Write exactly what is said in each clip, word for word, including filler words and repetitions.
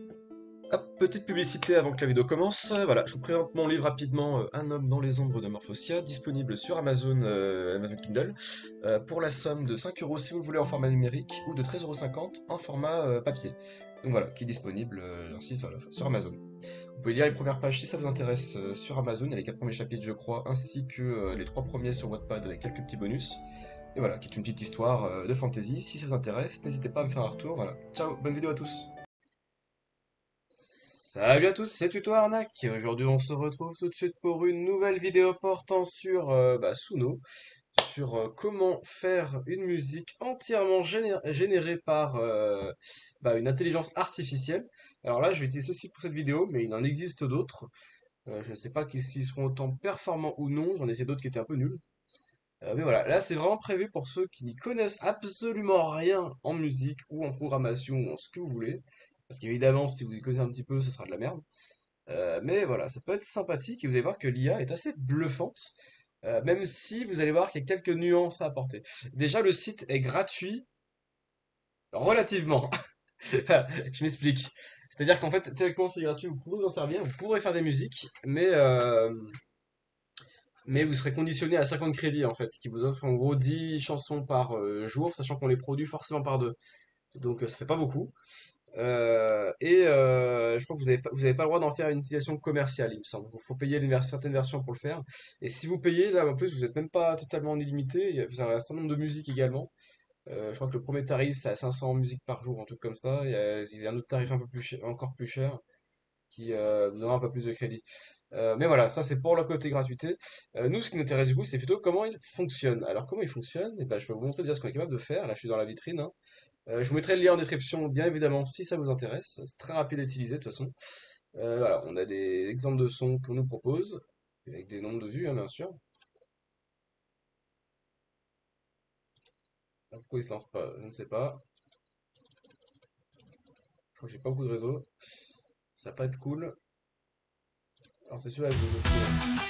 Hop, petite publicité avant que la vidéo commence. Euh, Voilà, je vous présente mon livre rapidement, euh, Un homme dans les ombres de Morphosia, disponible sur Amazon, euh, Amazon Kindle, euh, pour la somme de cinq euros si vous le voulez en format numérique, ou de treize euros cinquante en format euh, papier. Donc voilà, qui est disponible, euh, j'insiste, voilà, sur Amazon. Vous pouvez lire les premières pages si ça vous intéresse euh, sur Amazon, il y a les quatre premiers chapitres je crois, ainsi que euh, les trois premiers sur Wattpad avec quelques petits bonus. Et voilà, qui est une petite histoire euh, de fantasy, si ça vous intéresse, n'hésitez pas à me faire un retour, voilà. Ciao, bonne vidéo à tous. Salut à tous, c'est Tuto Arnaque. Aujourd'hui, on se retrouve tout de suite pour une nouvelle vidéo portant sur euh, bah, Suno, sur euh, comment faire une musique entièrement géné- générée par euh, bah, une intelligence artificielle. Alors là, je vais utiliser ceci pour cette vidéo, mais il en existe d'autres. Euh, je ne sais pas s'ils seront autant performants ou non, j'en ai essayé d'autres qui étaient un peu nuls. Euh, mais voilà, là c'est vraiment prévu pour ceux qui n'y connaissent absolument rien en musique ou en programmation ou en ce que vous voulez. Parce qu'évidemment, si vous y connaissez un petit peu, ce sera de la merde. Euh, mais voilà, ça peut être sympathique et vous allez voir que l'I A est assez bluffante, euh, même si vous allez voir qu'il y a quelques nuances à apporter. Déjà, le site est gratuit, relativement. Je m'explique. C'est-à-dire qu'en fait, théoriquement, c'est gratuit, vous pourrez vous en servir, vous pourrez faire des musiques, mais, euh, mais vous serez conditionné à cinquante crédits en fait, ce qui vous offre en gros dix chansons par euh, jour, sachant qu'on les produit forcément par deux. Donc euh, ça fait pas beaucoup. Euh, et euh, je crois que vous n'avez pas, vous avez pas le droit d'en faire une utilisation commerciale, il me semble. Il faut payer une vers- certaines versions pour le faire. Et si vous payez, là en plus, vous n'êtes même pas totalement en illimité. Il y a vous avez un certain nombre de musiques également. Euh, je crois que le premier tarif, c'est à cinq cents musiques par jour, un truc comme ça. Il y a, il y a un autre tarif un peu plus cher- encore plus cher qui euh, vous donnera un peu plus de crédit. Euh, mais voilà, ça c'est pour le côté gratuité. Euh, nous, ce qui nous intéresse du coup, c'est plutôt comment il fonctionne. Alors, comment il fonctionne? Eh ben, je peux vous montrer déjà ce qu'on est capable de faire. Là, je suis dans la vitrine, hein. Euh, je vous mettrai le lien en description, bien évidemment, si ça vous intéresse. C'est très rapide à utiliser, de toute façon. Euh, voilà, on a des exemples de sons qu'on nous propose, avec des nombres de vues, hein, bien sûr. Alors, pourquoi il se lance pas? Je ne sais pas. Je crois que j'ai pas beaucoup de réseau. Ça va pas être cool. Alors, c'est celui-là que je veux trouver.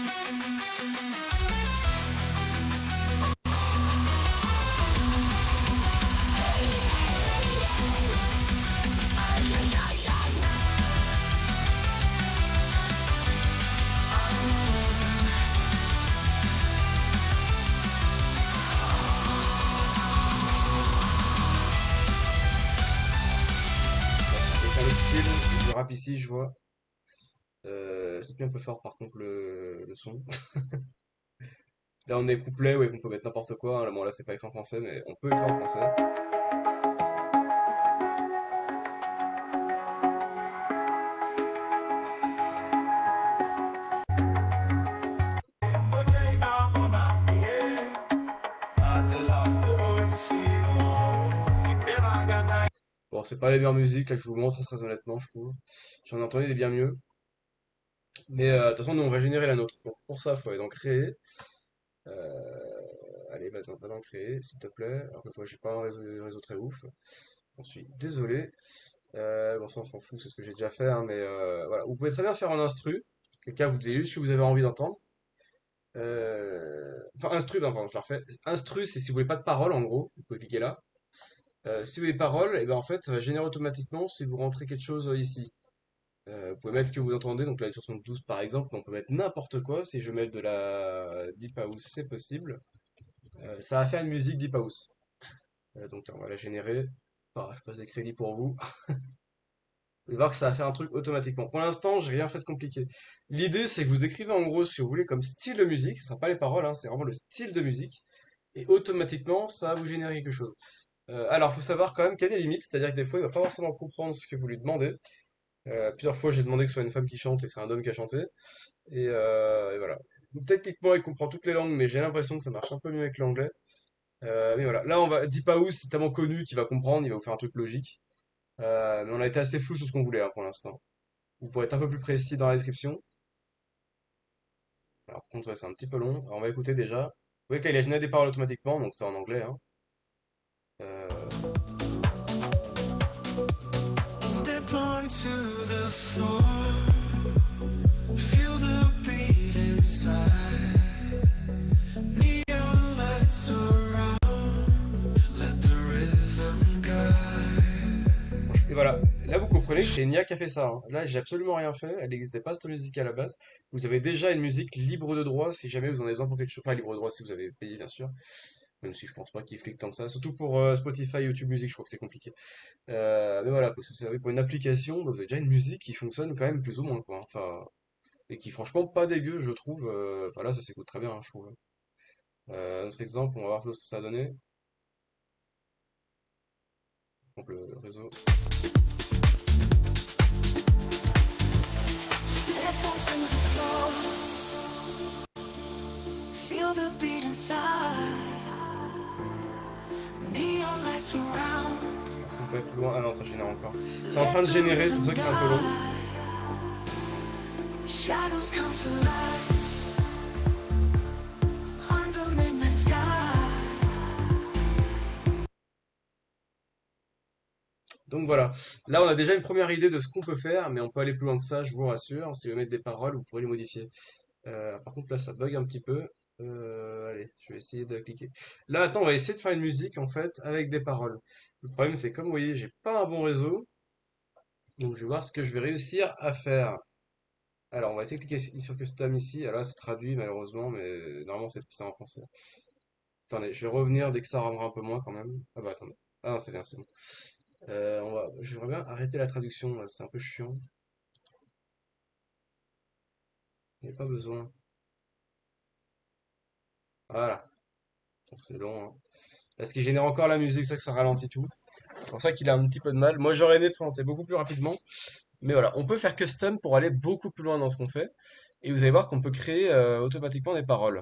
Et c'est un autre style, du rap ici, je vois. Euh, c'est bien un peu fort, par contre, le, le son. Là, on est couplet, ouais, qu'on peut mettre n'importe quoi, hein. Là, bon, là, c'est pas écrit en français, mais on peut écrire en français. Bon, c'est pas les meilleures musiques là que je vous montre, très honnêtement, je trouve. J'en ai entendu des bien mieux. Mais euh, de toute façon, nous, on va générer la nôtre. Donc, pour ça, il faut aller dans créer. Euh, allez, vas-y, va dans créer, s'il te plaît. Alors que moi, j'ai pas un réseau, réseau très ouf. J'en suis désolé. Euh, bon, ça, on s'en fout, c'est ce que j'ai déjà fait, hein, mais euh, voilà. Vous pouvez très bien faire en instru. Quelqu'un vous dit juste ce que vous avez envie d'entendre. Euh, Enfin, instru, non, pardon, je la refais. Instru, c'est si vous voulez pas de paroles, en gros. Vous pouvez cliquer là. Euh, si vous voulez des paroles, et ben en fait, ça va générer automatiquement si vous rentrez quelque chose euh, ici. Euh, vous pouvez mettre ce que vous entendez, donc là, une chanson de douze par exemple, mais on peut mettre n'importe quoi. Si je mets de la Deep House, c'est possible. Euh, ça va faire une musique Deep House. Euh, donc on va la générer. Ah, je passe des crédits pour vous. Vous allez voir que ça va faire un truc automatiquement. Pour l'instant, j'ai rien fait de compliqué. L'idée, c'est que vous écrivez en gros ce que vous voulez comme style de musique. Ce ne sera pas les paroles, hein, c'est vraiment le style de musique. Et automatiquement, ça va vous générer quelque chose. Euh, alors, faut savoir quand même qu'il y a des limites, c'est-à-dire que des fois, il va pas forcément comprendre ce que vous lui demandez. Euh, plusieurs fois, j'ai demandé que ce soit une femme qui chante et c'est un homme qui a chanté. Et, euh, et voilà. Techniquement, il comprend toutes les langues, mais j'ai l'impression que ça marche un peu mieux avec l'anglais. Euh, mais voilà. Là, on va. Deep House, c'est tellement connu qu'il va comprendre, il va vous faire un truc logique. Euh, mais on a été assez flou sur ce qu'on voulait hein, pour l'instant. Vous pourrez être un peu plus précis dans la description. Alors, par contre, ouais, c'est un petit peu long. Alors, on va écouter déjà. Vous voyez que là, il a généré des paroles automatiquement, donc c'est en anglais, hein. Euh, Step onto the floor, feel the beat inside. Neon lights around, let the rhythm guide. Et voilà. Là, vous comprenez que c'est une I A qui a fait ça, hein. Là, j'ai absolument rien fait. Elle n'existait pas, cette musique à la base. Vous avez déjà une musique libre de droit si jamais vous en avez besoin pour quelque chose. Enfin, libre de droit si vous avez payé, bien sûr. Même si je pense pas qu'il flique tant que ça. Surtout pour euh, Spotify, YouTube Music, je crois que c'est compliqué. Euh, mais voilà, quoi, si vous savez, pour une application, bah, vous avez déjà une musique qui fonctionne quand même plus ou moins, quoi. Enfin, et qui, franchement, pas dégueu, je trouve. Euh, Enfin, là, ça s'écoute très bien, hein, je trouve. Euh, un autre exemple, on va voir ce que ça a donné. Donc, le réseau. Step onto the floor, feel the beat inside. Neon lights around, Est-ce qu'on peut aller plus loin? Ah non, ça génère encore. C'est en train de générer, c'est pour ça que c'est un peu long. shadows come to life under midnight sky. Donc voilà, là on a déjà une première idée de ce qu'on peut faire, mais on peut aller plus loin que ça, je vous rassure. Si vous mettez des paroles, vous pourrez les modifier. Euh, par contre là ça bug un petit peu. Euh, allez, je vais essayer de cliquer. Là maintenant on va essayer de faire une musique en fait avec des paroles. Le problème c'est comme vous voyez, j'ai pas un bon réseau, donc je vais voir ce que je vais réussir à faire. Alors on va essayer de cliquer sur Custom ici. Alors là c'est traduit malheureusement, mais normalement c'est c'est en français. Attendez, je vais revenir dès que ça rendra un peu moins quand même. Ah bah attendez. Ah non c'est bien, c'est bon. Euh, on va, j'aimerais bien arrêter la traduction, là, c'est un peu chiant. Il n'y a pas besoin. Voilà. Bon, c'est long, hein. Parce qu'il génère encore la musique, c'est ça que ça ralentit tout. C'est pour ça qu'il a un petit peu de mal. Moi, j'aurais aimé présenter beaucoup plus rapidement. Mais voilà, on peut faire custom pour aller beaucoup plus loin dans ce qu'on fait. Et vous allez voir qu'on peut créer euh, automatiquement des paroles.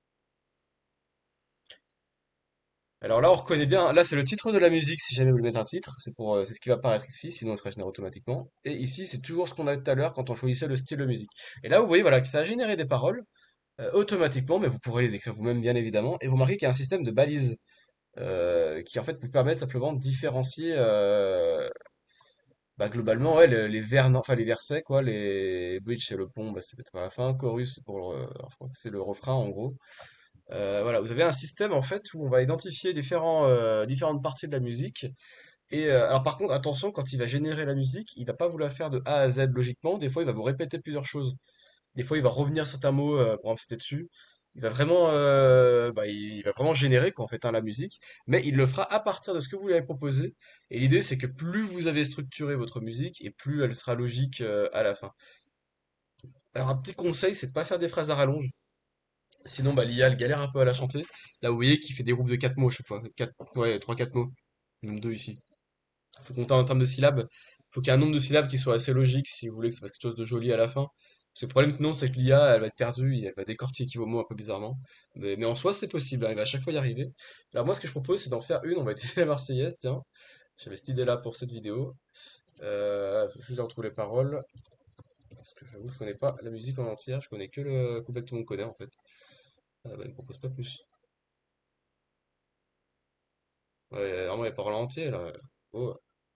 Alors là, on reconnaît bien. Là, c'est le titre de la musique. Si jamais vous voulez mettre un titre, c'est pour, euh, c'est ce qui va apparaître ici. Sinon, il sera généré automatiquement. Et ici, c'est toujours ce qu'on avait tout à l'heure quand on choisissait le style de musique. Et là, vous voyez, voilà, que ça a généré des paroles euh, automatiquement, mais vous pourrez les écrire vous-même, bien évidemment. Et vous remarquez qu'il y a un système de balises. Euh, qui en fait vous permettent simplement de différencier euh, bah, globalement ouais, le- les vers, non, enfin les versets quoi, les bridge c'est le pont, bah, c'est peut-être à la fin, chorus c'est pour le, alors, je crois que c'est le refrain en gros. Euh, voilà, vous avez un système en fait où on va identifier différents, euh, différentes parties de la musique. Et euh, alors par contre attention, quand il va générer la musique, il va pas vous la faire de A à Z logiquement. Des fois il va vous répéter plusieurs choses. Des fois, il va revenir certains mots euh, pour insister dessus. Il va vraiment, euh, bah, il va vraiment générer quoi, en fait, hein, la musique, mais il le fera à partir de ce que vous lui avez proposé. Et l'idée, c'est que plus vous avez structuré votre musique, et plus elle sera logique euh, à la fin. Alors, un petit conseil, c'est de pas faire des phrases à rallonge. Sinon, bah, l'I A, elle galère un peu à la chanter. Là, vous voyez qu'il fait des groupes de quatre mots à chaque fois. Quatre, ouais, trois quatre mots. Même deux ici. Faut compter en termes de syllabes. Faut qu'il y ait un nombre de syllabes qui soit assez logique si vous voulez que ça fasse quelque chose de joli à la fin. Parce que le problème sinon c'est que l'I A elle va être perdue et elle va décortiquer vos mots un peu bizarrement. Mais, mais en soi c'est possible, hein, il va à chaque fois y arriver. Alors moi ce que je propose c'est d'en faire une, on va utiliser la Marseillaise, tiens. J'avais cette idée là pour cette vidéo. Euh, faut juste retrouver les paroles. Parce que j'avoue je connais pas la musique en entière, je connais que le couplet que tout le monde connaît en fait. Ah, bah, il me propose pas plus. Ouais, vraiment les paroles entières là. Oh.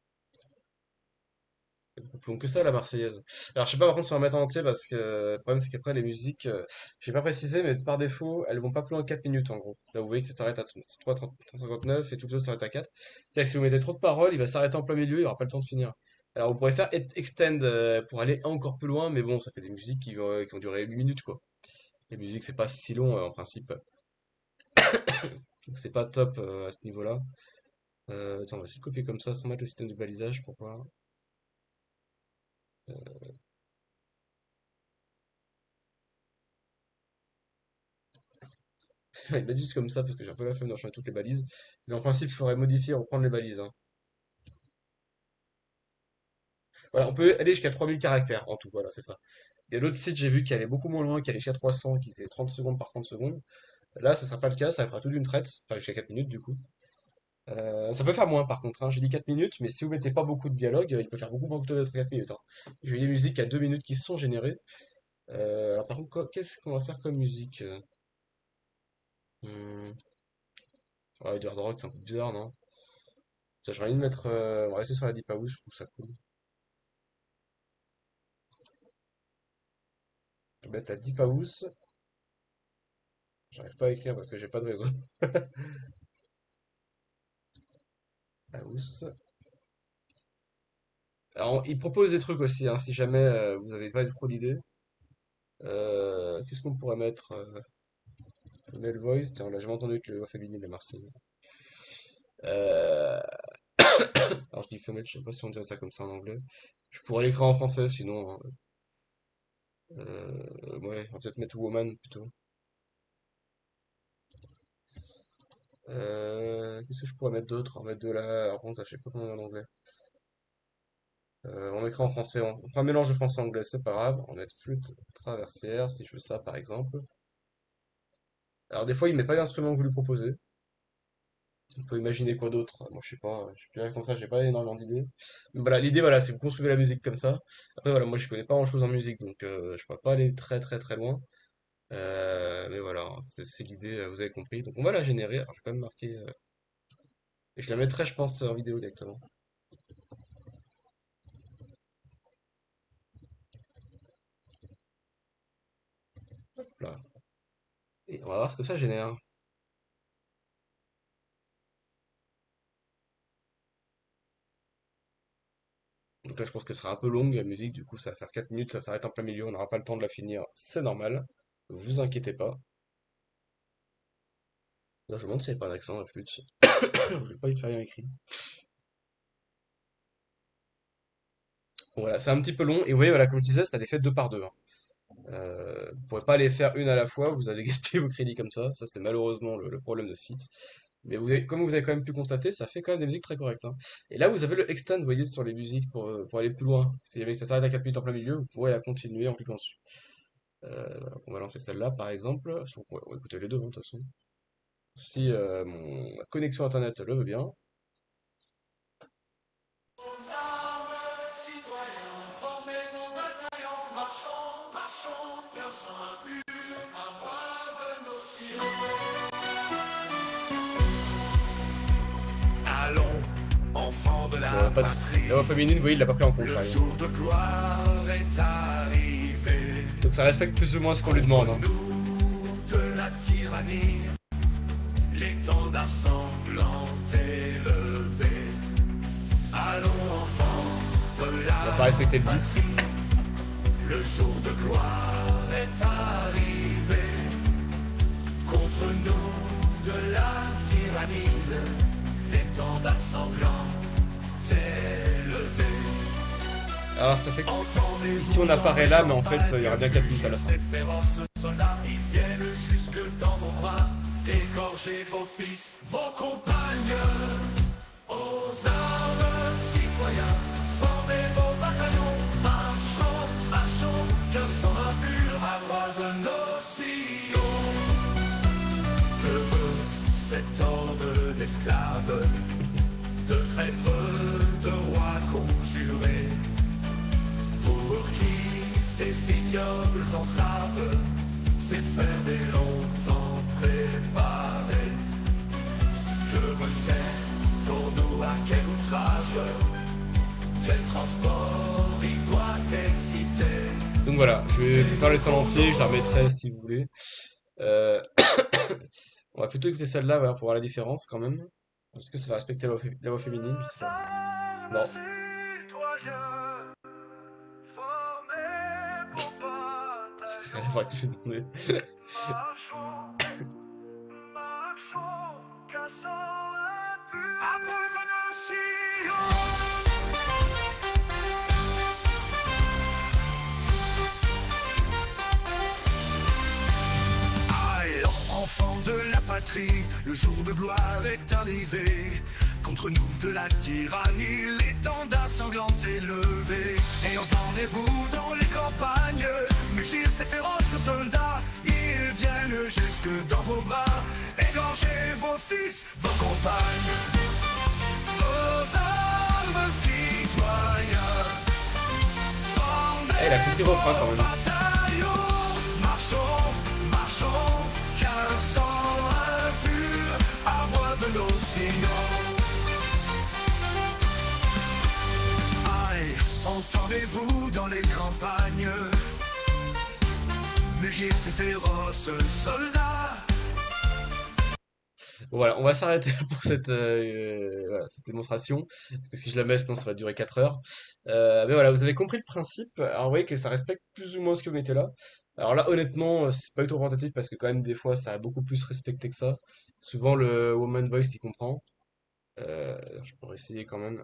C'est beaucoup plus long que ça, la Marseillaise. Alors, je sais pas par contre si on va mettre en entier parce que le problème c'est qu'après les musiques, euh, j'ai pas précisé, mais par défaut, elles vont pas plus loin de quatre minutes en gros. Là, vous voyez que ça s'arrête à trois cinquante-neuf et tout le autres s'arrête à quatre. C'est-à-dire que si vous mettez trop de paroles, il va s'arrêter en plein milieu, il aura pas le temps de finir. Alors, vous pourrez faire et- extend euh, pour aller encore plus loin, mais bon, ça fait des musiques qui, vont- qui ont duré huit minutes quoi. Les musiques, c'est pas si long euh, en principe. Donc, c'est pas top euh, à ce niveau-là. Euh, attends, on va essayer de copier comme ça sans mettre le système de balisage pour voir. Il m'a dit juste comme ça parce que j'ai un peu la flemme d'enchaîner toutes les balises. Mais en principe, il faudrait modifier, reprendre les balises, hein. Voilà, on peut aller jusqu'à trois mille caractères en tout, voilà, c'est ça. Il y a d'autres sites, j'ai vu, qui allaient beaucoup moins loin, qui allaient jusqu'à trois cents, qui faisaient trente secondes par trente secondes. Là, ça sera pas le cas, ça fera tout d'une traite, enfin jusqu'à quatre minutes du coup. Euh, ça peut faire moins par contre, hein. J'ai dit quatre minutes, mais si vous mettez pas beaucoup de dialogue, il peut faire beaucoup moins de quatre minutes, hein. J'ai vu des musiques à deux minutes qui se sont générées. Euh, alors par contre, quoi- qu'est-ce qu'on va faire comme musique? euh Hmm. Ouais, du hard rock, c'est un peu bizarre, non? Tiens, j'aurais envie de mettre. euh, On va rester sur la Deep House, je trouve ça cool. Je vais mettre la Deep House. J'arrive pas à écrire parce que j'ai pas de réseau. House. Alors, il propose des trucs aussi, hein, si jamais euh, vous avez pas trop d'idées. Euh, qu'est-ce qu'on pourrait mettre? euh, Female voice, tiens, là j'ai entendu que le voix féminine est Marseillaise. Euh, alors je dis femelle, je sais pas si on dirait ça comme ça en anglais. Je pourrais l'écrire en français sinon, hein. Euh, ouais, on va peut-être mettre woman plutôt. Euh, qu'est-ce que je pourrais mettre d'autre? On va mettre de la. Par contre, je sais pas comment on dit en anglais. Euh, on écrit en français, on on fera un mélange de français et anglais, c'est pas grave. On va mettre flûte traversière si je veux ça par exemple. Alors des fois il met pas l'instrument que vous lui proposez. On peut imaginer quoi d'autre? Moi je sais pas, je suis comme ça, j'ai pas énormément d'idées. Donc, voilà, l'idée voilà, c'est que vous construisez la musique comme ça. Après voilà, moi je connais pas grand-chose en musique, donc euh, je pourrais pas aller très très très loin. Euh, mais voilà, c'est c'est l'idée, euh, vous avez compris. Donc on va la générer. Alors je vais quand même marquer. euh, Et je la mettrai, je pense, en vidéo directement. Hop là. Et on va voir ce que ça génère. Donc là, je pense qu'elle sera un peu longue, la musique. Du coup, ça va faire quatre minutes, ça s'arrête en plein milieu. On n'aura pas le temps de la finir. C'est normal. Vous inquiétez pas. Là, je me demande s'il n'y a pas d'accent, la flûte. Je vais pas y faire rien écrit. Bon, voilà, c'est un petit peu long. Et vous voyez, voilà, comme je disais, ça les fait deux par deux, hein. Euh, vous pourrez pas les faire une à la fois. Vous allez gaspiller vos crédits comme ça. Ça, c'est malheureusement le, le problème de ce site. Mais vous avez- comme vous avez quand même pu constater, ça fait quand même des musiques très correctes, hein. Et là, vous avez le extend, vous voyez, sur les musiques pour, euh, pour aller plus loin. Si jamais ça s'arrête à quatre minutes en plein milieu, vous pourrez la continuer en cliquant dessus. Euh, voilà, on va lancer celle-là, par exemple. Si on, pourrait- on va écouter les deux, hein, de toute façon. Si euh, mon, ma connexion Internet le veut bien. Aux armes, citoyens, formez vos bataillons, marchons, marchons, cœur sans impur, à nos sillons. Allons, enfants de Bon, la pas de... patrie, La voix féminine, vous voyez, il l'a pas pris en compte, le par exemple. jour de gloire est arrivé. Donc ça respecte plus ou moins ce qu'on lui demande, hein. Nous de la tyrannie, l'étendard sanglant élevé. Allons enfants de On va pas la respecter le bis. le jour de gloire est arrivé. Contre nous de la tyrannie, l'étendard sanglant élevé. Alors ça fait que Entendez-vous ici on apparaît là, mais en fait il y aura bien quatre minutes à la fin. ces féroces soldats, ils viennent jusque dans vos bras, égorger vos fils, vos compagnes. Aux armes, citoyens, formez vos bataillons, marchons, marchons, cœur sans impur, à droite de nos sillons. Je veux cet ordre d'esclaves, de traîtres, de rois conjurés, pour qui ces ignobles entraves, ces faire des longtemps préparés. Je veux faire pour nous à quel outrage, quel transport il doit exciter. Donc voilà, je vais vous parler ça en entier, je la remettrai si vous voulez. Euh, On va plutôt écouter celle-là, voilà, pour voir la différence quand même. Est-ce que ça va respecter la voix, fé- la voix féminine? Je sais pas. Non. Citoyens, formez vos C'est rien à voir avec ce que je vais demander. marchons, marchons, cassons impur, à brûle nos sillons. Allons, enfants de la patrie, le jour de gloire est arrivé. Contre nous de la tyrannie, l'étendard sanglant est levé. Et entendez-vous dans les campagnes mugir ces féroces soldats, ils viennent jusque dans vos bras, égorger vos fils, vos compagnes. Aux armes, citoyens, Eh, il a compris le refrain quand même. bataillon, marchons, marchons, car sans impur, à moi de nos sillons. Aïe, entendez-vous dans les campagnes mugir ces féroces soldats? Bon, voilà, on va s'arrêter là pour cette, euh, voilà, cette démonstration. Parce que si je la mets, sinon ça va durer quatre heures. Euh, mais voilà, vous avez compris le principe. Alors vous voyez que ça respecte plus ou moins ce que vous mettez là. Alors là, honnêtement, c'est pas du tout représentatif parce que quand même, des fois, ça a beaucoup plus respecté que ça. Souvent, le Woman Voice, il comprend. Euh, je pourrais essayer quand même.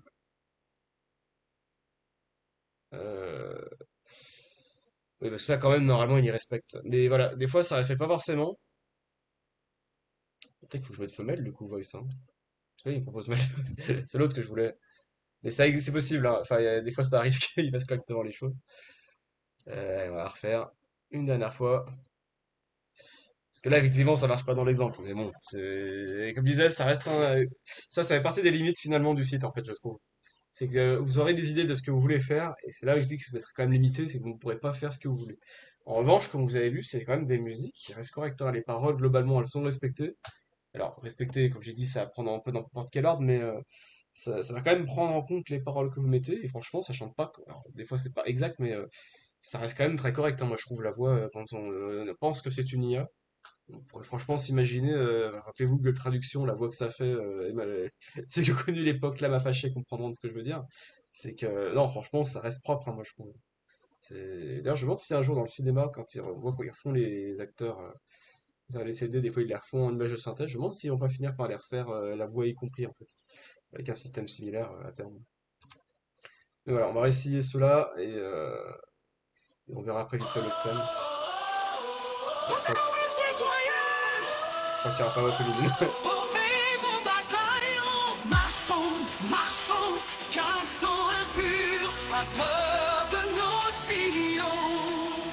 Euh, Oui, parce que ça, quand même, normalement, il y respecte. Mais voilà, des fois, ça respecte pas forcément. Peut-être qu'il faut que je mette femelle, du coup, voice, hein. Tu vois, il me propose male. C'est l'autre que je voulais. Mais ça existe, c'est possible, hein. Enfin, il y a- des fois, ça arrive qu'il fasse correctement les choses. Euh, on va refaire une dernière fois. Parce que là, effectivement, ça marche pas dans l'exemple. Mais bon, c'est, comme je disais, ça reste un- ça, ça fait partie des limites, finalement, du site, en fait, je trouve. C'est que euh, vous aurez des idées de ce que vous voulez faire, et c'est là où je dis que vous êtes quand même limité, c'est que vous ne pourrez pas faire ce que vous voulez. En revanche, comme vous avez vu, c'est quand même des musiques qui restent correctes, hein. Les paroles, globalement, elles sont respectées. Alors, respecter, comme j'ai dit, ça va prendre un peu dans n'importe quel ordre, mais euh, ça, ça va quand même prendre en compte les paroles que vous mettez, et franchement, ça chante pas, quoi. Alors, des fois, c'est pas exact, mais euh, ça reste quand même très correct, hein. Moi, je trouve la voix, euh, quand on euh, pense que c'est une I A, on pourrait franchement s'imaginer, euh, rappelez-vous que Traduction, la voix que ça fait, euh, et ben, ceux qui ont connu l'époque là m'a fâché comprendront ce que je veux dire. C'est que, non, franchement, ça reste propre, hein, moi, je trouve. C'est- D'ailleurs, je me demande si un jour dans le cinéma, quand ils revoient, quand ils refont les acteurs, euh, dans les C D, des fois ils les refont en image de synthèse, je me demande s'ils vont pas finir par les refaire, euh, la voix y compris, en fait, avec un système similaire euh, à terme. Mais voilà, on va réessayer cela, et, euh, et on verra après vite fait l'autre thème. Ouais, je crois, que- je crois qu'il n'y aura pas voix féminine. Formez vos bataillons, marchons, marchons, car sont impurs, à peur de nos sillons.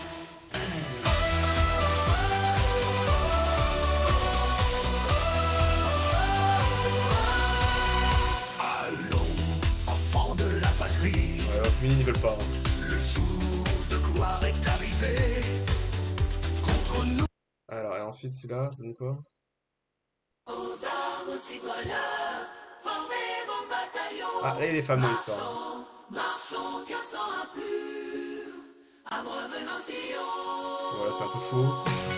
Allons, enfants de la patrie, Ouais, voix féminine, ils veulent pas, hein. le jour de gloire est arrivé. Contre nous, Alors, et ensuite, celui-là, ça donne quoi? aux armes, citoyens, formez vos bataillons. Ah, là, il y a des femmes dans l'histoire, hein. Marchons, marchons, car sont impurs, abreuve nos Voilà, c'est un peu sillons. faux.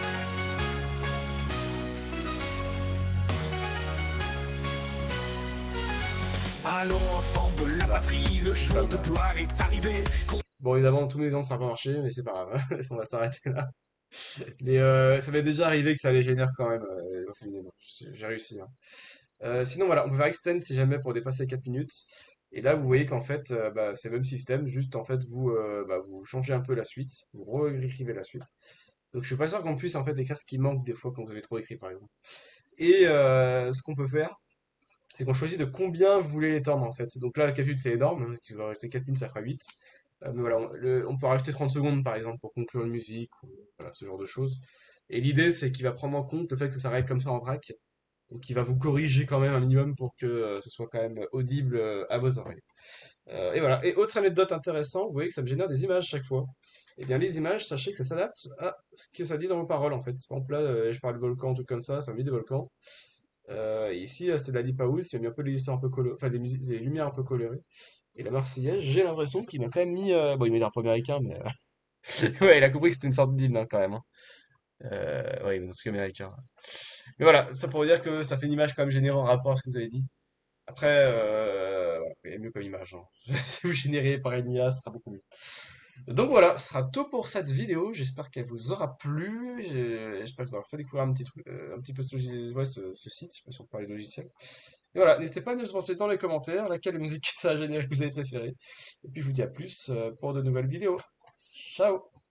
Allons, enfants de la Là, patrie, le une jour femme de là. gloire est arrivé. Bon, évidemment, tous mes exemples, ça n'a pas marché, mais c'est pas grave. On va s'arrêter là. Mais euh, ça m'est déjà arrivé que ça les génère quand même, euh, les voix féminines. J'ai j'ai réussi, hein. Euh, sinon, voilà, on peut faire extend si jamais pour dépasser quatre minutes. Et là, vous voyez qu'en fait, euh, bah, c'est le même système, juste en fait, vous, euh, bah, vous changez un peu la suite, vous réécrivez la suite. Donc, je suis pas sûr qu'on puisse en fait écrire ce qui manque des fois quand vous avez trop écrit, par exemple. Et euh, ce qu'on peut faire, c'est qu'on choisit de combien vous voulez l'étendre en fait. Donc là, quatre minutes c'est énorme, hein. Si vous rajoutez quatre minutes, ça fera huit. Euh, mais voilà, on, le- on peut rajouter trente secondes par exemple pour conclure une musique, ou voilà, ce genre de choses. Et l'idée, c'est qu'il va prendre en compte le fait que ça s'arrête comme ça en vrac. Donc il va vous corriger quand même un minimum pour que euh, ce soit quand même audible euh, à vos oreilles. Euh, et voilà. Et autre anecdote intéressante, vous voyez que ça me génère des images chaque fois. Et bien les images, sachez que ça s'adapte à ce que ça dit dans vos paroles en fait. Par exemple là, euh, je parle de volcan, tout comme ça, ça me dit des volcans. Euh, ici, euh, c'est de la Deep House, il y a mis un peu des histoires un peu colorées, enfin des, musiques, des lumières un peu colorées. Et la Marseillaise, j'ai l'impression qu'il m'a quand même mis. euh, Bon, il met un peu américain, mais. euh, ouais, il a compris que c'était une sorte d'hymne hein, quand même, hein. Euh, ouais, il met un truc américain. Mais voilà, ça pour dire que ça fait une image quand même générée en rapport à ce que vous avez dit. Après, euh, voilà, il y a mieux comme image, hein. Si vous générez par une I A, ce sera beaucoup mieux. Donc voilà, ce sera tout pour cette vidéo. J'espère qu'elle vous aura plu. J'ai- J'espère que vous aura fait découvrir un petit truc, euh, un petit peu ce, logis- ouais, ce, ce site, je sais pas si on parle de logiciel. Et voilà, n'hésitez pas à nous penser dans les commentaires laquelle musique ça a généré que vous avez préféré. Et puis je vous dis à plus euh, pour de nouvelles vidéos. Ciao!